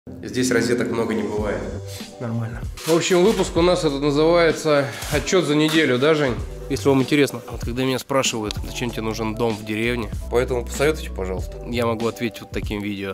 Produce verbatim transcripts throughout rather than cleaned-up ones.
Здесь розеток много не бывает. Нормально. В общем, выпуск у нас этот называется «Отчет за неделю», да, Жень? Если вам интересно, вот когда меня спрашивают, зачем тебе нужен дом в деревне, Поэтому посоветуйте, пожалуйста. я могу ответить вот таким видео.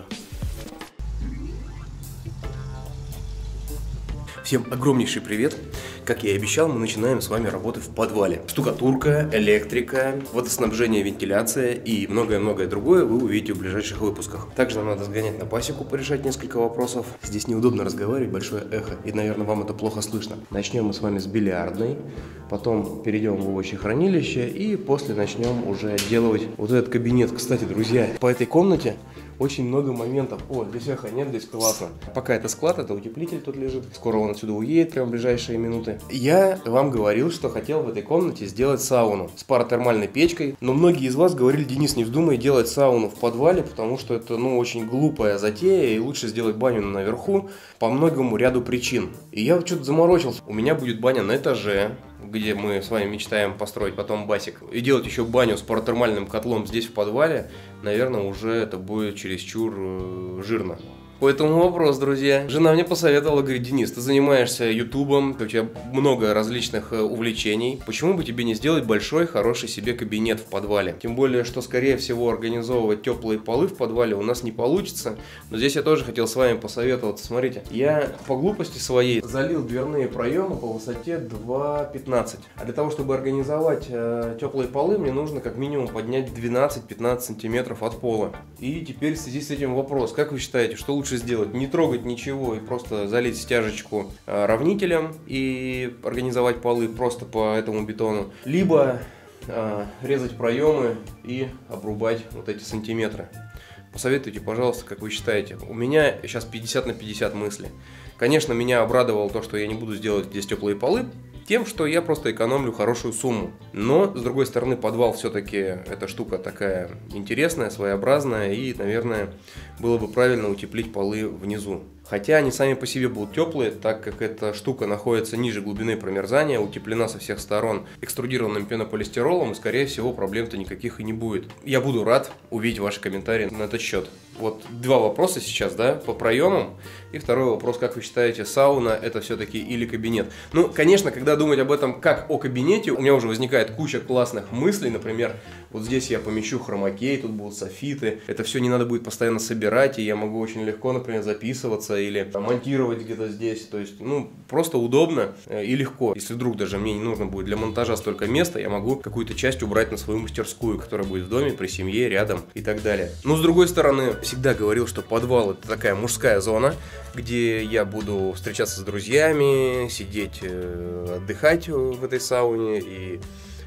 Всем огромнейший привет! Как я и обещал, мы начинаем с вами работы в подвале. Штукатурка, электрика, водоснабжение, вентиляция и многое-многое другое вы увидите в ближайших выпусках. Также нам надо сгонять на пасеку, порешать несколько вопросов. Здесь неудобно разговаривать, большое эхо, и, наверное, вам это плохо слышно. Начнем мы с вами с бильярдной, потом перейдем в овощехранилище и после начнем уже отделывать вот этот кабинет. Кстати, друзья, по этой комнате очень много моментов. О, здесь эхо нет, здесь классно. Пока это склад, это утеплитель тут лежит. Скоро он отсюда уедет, прям в ближайшие минуты. Я вам говорил, что хотел в этой комнате сделать сауну с паротермальной печкой. Но многие из вас говорили: Денис, не вздумай делать сауну в подвале, потому что это, ну, очень глупая затея, и лучше сделать баню наверху по многому ряду причин. И я вот что-то заморочился. У меня будет баня на этаже, где мы с вами мечтаем построить потом басик, и делать еще баню с паротермальным котлом здесь в подвале, наверное, уже это будет чересчур э, жирно. Поэтому вопрос, друзья. Жена мне посоветовала, говорит: Денис, ты занимаешься ютубом, у тебя много различных увлечений. Почему бы тебе не сделать большой, хороший себе кабинет в подвале? Тем более, что, скорее всего, организовывать теплые полы в подвале у нас не получится. Но здесь я тоже хотел с вами посоветоваться. Смотрите, я по глупости своей залил дверные проемы по высоте два пятнадцать. А для того, чтобы организовать э, теплые полы, мне нужно как минимум поднять двенадцать-пятнадцать сантиметров от пола. И теперь в связи с этим вопрос. Как вы считаете, что лучше сделать? Не трогать ничего и просто залить стяжечку э, равнителем и организовать полы просто по этому бетону, либо э, резать проемы и обрубать вот эти сантиметры. Посоветуйте, пожалуйста, как вы считаете. У меня сейчас пятьдесят на пятьдесят мысли. Конечно, меня обрадовало то, что я не буду сделать здесь теплые полы, тем, что я просто экономлю хорошую сумму. Но, с другой стороны, подвал все-таки эта штука такая интересная, своеобразная, и, наверное, было бы правильно утеплить полы внизу. Хотя они сами по себе будут теплые, так как эта штука находится ниже глубины промерзания, утеплена со всех сторон экструдированным пенополистиролом, и, скорее всего, проблем-то никаких и не будет. Я буду рад увидеть ваши комментарии на этот счет. Вот два вопроса сейчас, да, по проемам. И второй вопрос: как вы считаете, сауна это все-таки или кабинет? Ну, конечно, когда думать об этом как о кабинете, у меня уже возникает куча классных мыслей. Например, вот здесь я помещу хромакей, тут будут софиты. Это все не надо будет постоянно собирать, и я могу очень легко, например, записываться или монтировать где-то здесь. То есть, ну, просто удобно и легко. Если вдруг даже мне не нужно будет для монтажа столько места, я могу какую-то часть убрать на свою мастерскую, которая будет в доме, при семье, рядом и так далее. Но, с другой стороны, всегда говорил, что подвал — это такая мужская зона, где я буду встречаться с друзьями, сидеть, отдыхать в этой сауне, и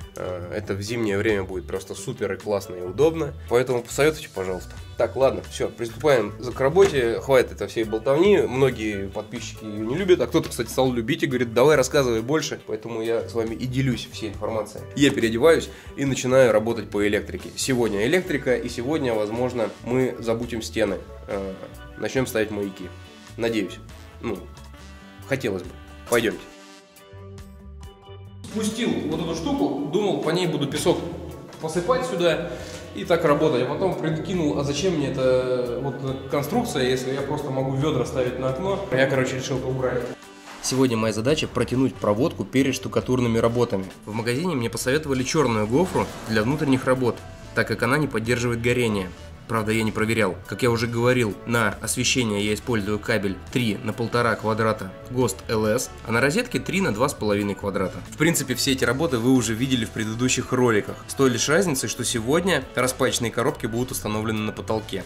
это в зимнее время будет просто супер и классно и удобно. Поэтому посоветуйте, пожалуйста. Так, ладно, все, приступаем к работе. Хватит этой всей болтовни. Многие подписчики ее не любят, а кто-то, кстати, стал любить и говорит: давай рассказывай больше. Поэтому я с вами и делюсь всей информацией. Я переодеваюсь и начинаю работать по электрике. Сегодня электрика, и сегодня, возможно, мы забутим стены. Начнем ставить маяки. Надеюсь. Ну, хотелось бы. Пойдемте. Спустил вот эту штуку, думал, по ней буду песок посыпать сюда и так работать. А потом прикинул, а зачем мне эта вот конструкция, если я просто могу ведра ставить на окно. Я, короче, решил это убрать. Сегодня моя задача протянуть проводку перед штукатурными работами. В магазине мне посоветовали черную гофру для внутренних работ, так как она не поддерживает горение. Правда, я не проверял. Как я уже говорил, на освещение я использую кабель три на полтора квадрата гост эл эс, а на розетке три на два с половиной квадрата. В принципе, все эти работы вы уже видели в предыдущих роликах, с той лишь разницей, что сегодня распаечные коробки будут установлены на потолке.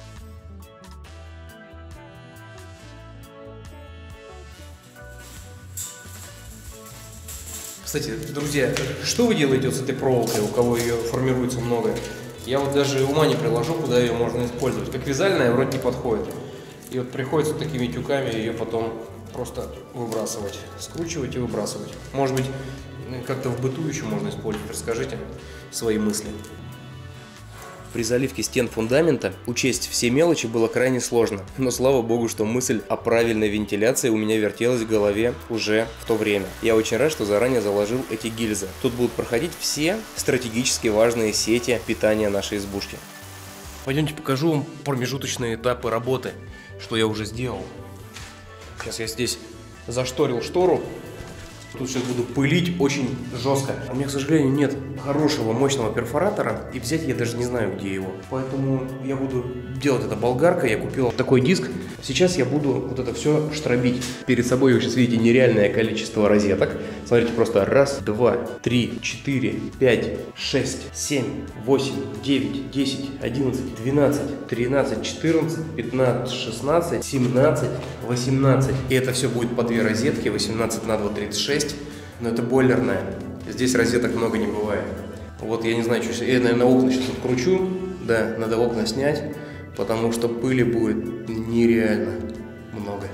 Кстати, друзья, что вы делаете вот с этой проволокой, у кого ее формируется много? Я вот даже ума не приложу, куда ее можно использовать. Как вязальная вроде не подходит. И вот приходится такими тюками ее потом просто выбрасывать. Скручивать и выбрасывать. Может быть, как-то в быту еще можно использовать. Расскажите свои мысли. При заливке стен фундамента учесть все мелочи было крайне сложно, но слава богу, что мысль о правильной вентиляции у меня вертелась в голове уже в то время. Я очень рад, что заранее заложил эти гильзы. Тут будут проходить все стратегически важные сети питания нашей избушки. Пойдемте покажу вам промежуточные этапы работы. что я уже сделал. Сейчас я здесь зашторил штору. Тут сейчас буду пылить очень жестко. У меня, к сожалению, нет хорошего мощного перфоратора, и взять я даже не знаю, где его. Поэтому я буду делать это болгаркой. Я купил такой диск. Сейчас я буду вот это все штробить. Перед собой вы сейчас видите нереальное количество розеток. Смотрите, просто раз, два, три, четыре, пять, шесть, семь, восемь, девять, десять, одиннадцать, двенадцать, тринадцать, четырнадцать, пятнадцать, шестнадцать, семнадцать, восемнадцать. И это все будет по две розетки, восемнадцать на два, тридцать шесть. Но это бойлерная. Здесь розеток много не бывает. Вот я не знаю, что я, наверное, окна сейчас откручу. Да, надо окна снять, потому что пыли будет нереально много.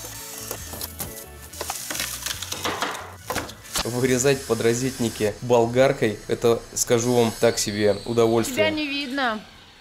Вырезать подрозетники болгаркой, это, скажу вам, так себе удовольствие. Тебя не видно.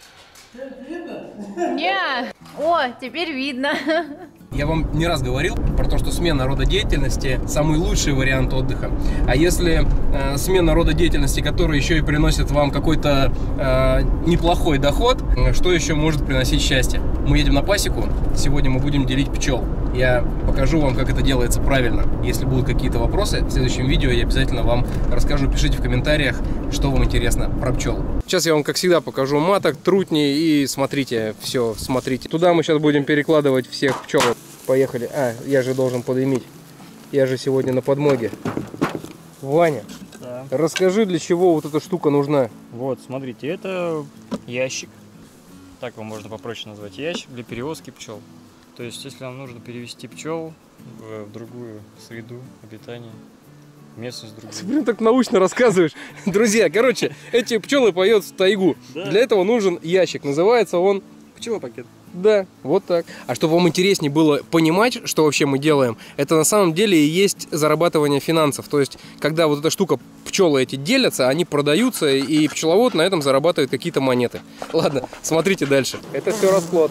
Не. О, теперь видно. Я вам не раз говорил про то, что смена рода деятельности – самый лучший вариант отдыха. А если э, смена рода деятельности, которая еще и приносит вам какой-то э, неплохой доход, что еще может приносить счастье? Мы едем на пасеку, сегодня мы будем делить пчел. Я покажу вам, как это делается правильно. Если будут какие-то вопросы, в следующем видео я обязательно вам расскажу. Пишите в комментариях, что вам интересно про пчел. Сейчас я вам, как всегда, покажу маток, трутни и смотрите, все, смотрите. Туда мы сейчас будем перекладывать всех пчел. Поехали. А, я же должен подымить. Я же сегодня на подмоге. Ваня, да. Расскажи, для чего вот эта штука нужна. Вот, смотрите, это ящик. Так его можно попроще назвать. Ящик для перевозки пчел. То есть, если нам нужно перевести пчел в, в другую среду обитания, местность другую. Ты, блин, так научно рассказываешь. Друзья, короче, эти пчелы поют в тайгу. Да. Для этого нужен ящик. Называется он пчелопакет. Да, вот так. А чтобы вам интереснее было понимать, что вообще мы делаем, это на самом деле и есть зарабатывание финансов. То есть, когда вот эта штука, пчелы эти делятся, они продаются, и пчеловод на этом зарабатывает какие-то монеты. Ладно, смотрите дальше. Это все расплод.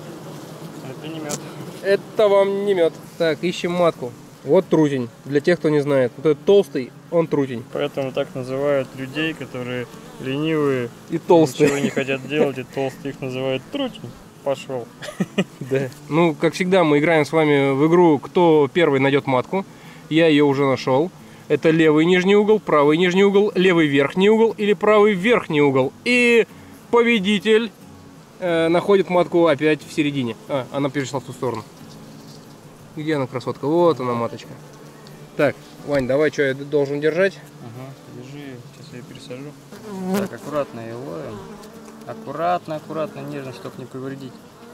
Это не мед. Это вам не мед. Так, ищем матку. Вот трутень. Для тех, кто не знает. Вот этот толстый, он трутень. Поэтому так называют людей, которые ленивые и толстые. Ничего не хотят делать, и толстые их называют трутень. Пошел. Да. Ну, как всегда, мы играем с вами в игру, кто первый найдет матку. Я ее уже нашел. Это левый нижний угол, правый нижний угол, левый верхний угол или правый верхний угол. И победитель э, находит матку опять в середине. А, она перешла в ту сторону. Где она, красотка? Вот она, маточка. Так, Вань, давай, что я должен держать? Ага, держи, сейчас я ее пересажу. Так, аккуратно ее ловим. Аккуратно, аккуратно, нежно, чтобы не повредить.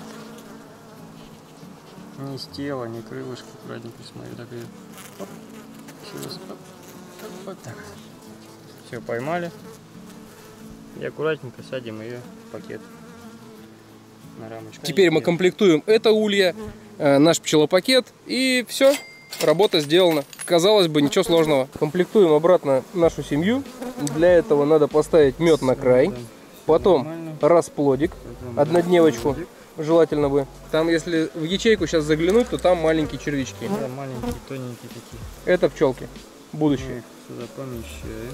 Ни с тела, ни крылышки, аккуратненько смотри, так ее. Оп. Сейчас, оп, оп, вот так. Все, поймали. И аккуратненько садим ее в пакет. На рамочку. Теперь мы комплектуем это улья, э, наш пчелопакет, и все, работа сделана. Казалось бы, ничего сложного. Комплектуем обратно нашу семью. Для этого надо поставить мед на край. Потом расплодик, однодневочку, желательно бы. Там, если в ячейку сейчас заглянуть, то там маленькие червячки. Да, маленькие, тоненькие такие. Это пчелки, будущие. Мы их сюда помещаем.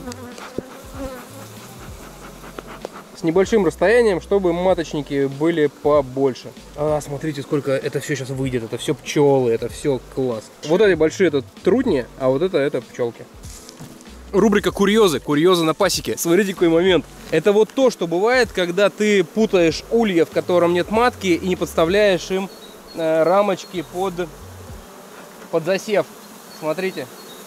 С небольшим расстоянием, чтобы маточники были побольше. А, смотрите, сколько это все сейчас выйдет. Это все пчелы, это все класс. Вот эти большие это трутни, а вот это это пчелки. Рубрика «Курьезы». Курьезы на пасеке. Смотрите, какой момент. Это вот то, что бывает, когда ты путаешь улья, в котором нет матки, и не подставляешь им э, рамочки под, под засев. Смотрите.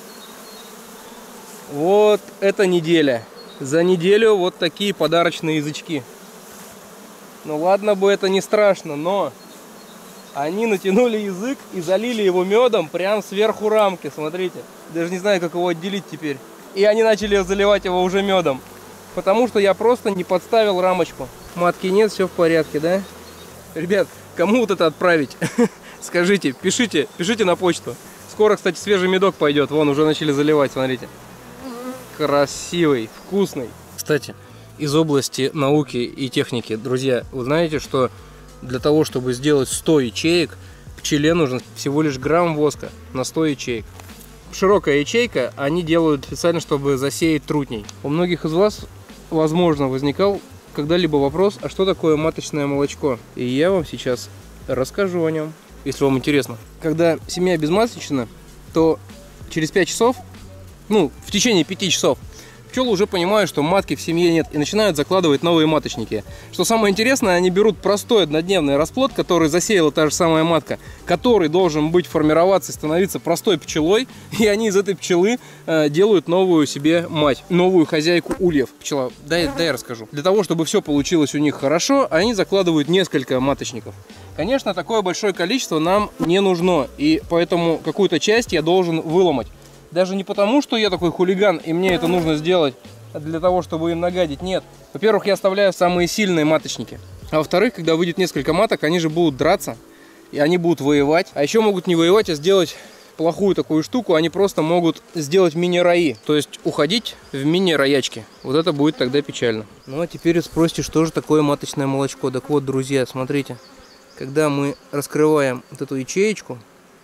Вот это неделя. За неделю вот такие подарочные язычки. Ну ладно бы, это не страшно, но они натянули язык и залили его медом прям сверху рамки. Смотрите. Даже не знаю, как его отделить теперь. И они начали заливать его уже медом. Потому что я просто не подставил рамочку. Матки нет, все в порядке, да? Ребят, кому вот это отправить? Скажите, пишите, пишите на почту. Скоро, кстати, свежий медок пойдет. Вон, уже начали заливать, смотрите. Красивый, вкусный. Кстати, из области науки и техники, друзья, вы знаете, что для того, чтобы сделать сто ячеек, пчеле нужно всего лишь грамм воска на сто ячеек. Широкая ячейка они делают специально, чтобы засеять трутней. У многих из вас, возможно, возникал когда-либо вопрос, а что такое маточное молочко? И я вам сейчас расскажу о нем, если вам интересно. Когда семья безматочна, то через пять часов, ну, в течение пяти часов, пчелы уже понимают, что матки в семье нет, и начинают закладывать новые маточники. Что самое интересное, они берут простой однодневный расплод, который засеяла та же самая матка, который должен быть формироваться и становиться простой пчелой, и они из этой пчелы э, делают новую себе мать, новую хозяйку ульев. Пчела, дай, дай я расскажу. Для того, чтобы все получилось у них хорошо, они закладывают несколько маточников. Конечно, такое большое количество нам не нужно, и поэтому какую-то часть я должен выломать. Даже не потому, что я такой хулиган, и мне это нужно сделать для того, чтобы им нагадить. Нет. Во-первых, я оставляю самые сильные маточники. А во-вторых, когда выйдет несколько маток, они же будут драться, и они будут воевать. А еще могут не воевать, а сделать плохую такую штуку. Они просто могут сделать мини-раи, то есть уходить в мини-роячки. Вот это будет тогда печально. Ну а теперь спросите, что же такое маточное молочко. Так вот, друзья, смотрите. Когда мы раскрываем вот эту ячеечку,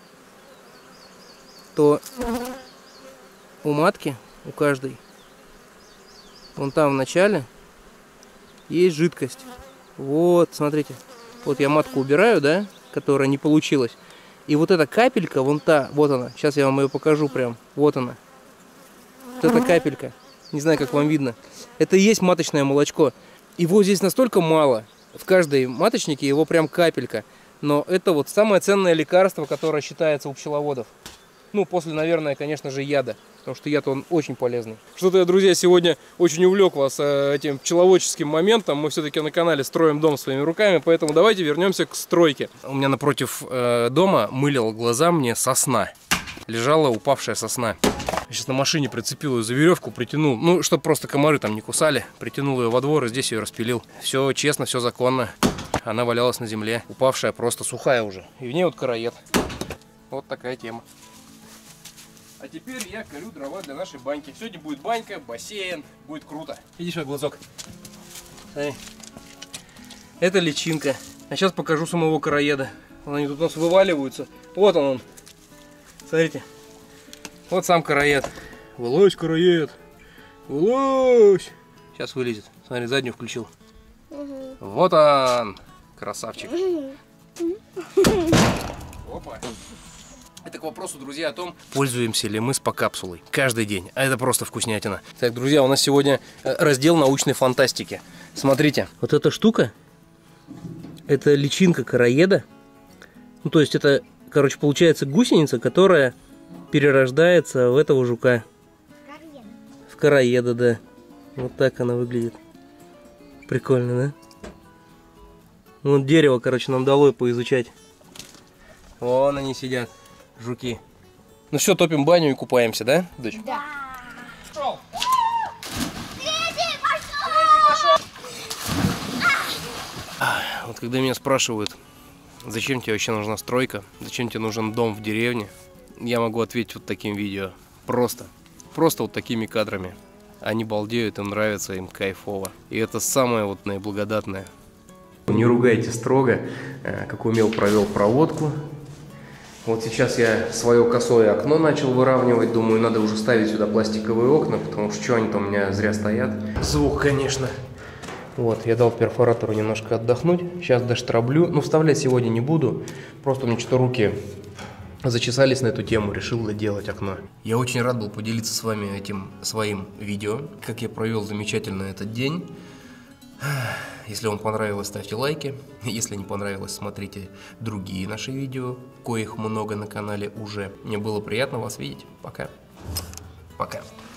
то у матки, у каждой, вон там в начале есть жидкость. Вот, смотрите. Вот я матку убираю, да, которая не получилась. И вот эта капелька, вон та, вот она. Сейчас я вам ее покажу прям. Вот она. Вот эта капелька. Не знаю, как вам видно. Это и есть маточное молочко. Его здесь настолько мало. В каждой маточнике его прям капелька. Но это вот самое ценное лекарство, которое считается у пчеловодов. Ну, после, наверное, конечно же, яда. Потому что яд, он очень полезный. Что-то я, друзья, сегодня очень увлек вас э, этим пчеловодческим моментом. Мы все-таки на канале строим дом своими руками, поэтому давайте вернемся к стройке. У меня напротив э, дома мылила глаза мне сосна. Лежала упавшая сосна. Я сейчас на машине прицепил ее за веревку, притянул. Ну, чтобы просто комары там не кусали. Притянул ее во двор и здесь ее распилил. Все честно, все законно. Она валялась на земле. Упавшая, просто сухая уже. И в ней вот короед. Вот такая тема. А теперь я колю дрова для нашей баньки. Сегодня будет банька, бассейн, будет круто. Иди сюда, глазок. Смотри. Это личинка. А сейчас покажу самого короеда. Они тут у нас вываливаются. Вот он он. Смотрите. Вот сам короед. Вылазь, короед. Вылазь. Сейчас вылезет. Смотри, заднюю включил. Угу. Вот он. Красавчик. Опа. Это к вопросу, друзья, о том, пользуемся ли мы спа-капсулой каждый день. А это просто вкуснятина. Так, друзья, у нас сегодня раздел научной фантастики. Смотрите, вот эта штука, это личинка короеда. Ну, то есть это, короче, получается гусеница, которая перерождается в этого жука. Короеда. В короеда, да. Вот так она выглядит. Прикольно, да? Вот дерево, короче, нам дало поизучать. Вон они сидят. Жуки. Ну все, топим баню и купаемся, да, дочь? Да. Пошел. Вот когда меня спрашивают, зачем тебе вообще нужна стройка, зачем тебе нужен дом в деревне, я могу ответить вот таким видео. Просто. Просто вот такими кадрами. Они балдеют, им нравится, им кайфово. И это самое вот наиблагодатное. Не ругайте строго, как умел, провел проводку. Вот сейчас я свое косое окно начал выравнивать. Думаю, надо уже ставить сюда пластиковые окна, потому что что они там у меня зря стоят. Звук, конечно. Вот, я дал перфоратору немножко отдохнуть. Сейчас доштраблю. Ну, вставлять сегодня не буду. Просто у меня что-то руки зачесались на эту тему. Решил доделать окно. Я очень рад был поделиться с вами этим своим видео. Как я провел замечательно этот день. Если вам понравилось, ставьте лайки. Если не понравилось, смотрите другие наши видео, коих много на канале уже. Мне было приятно вас видеть. Пока. Пока.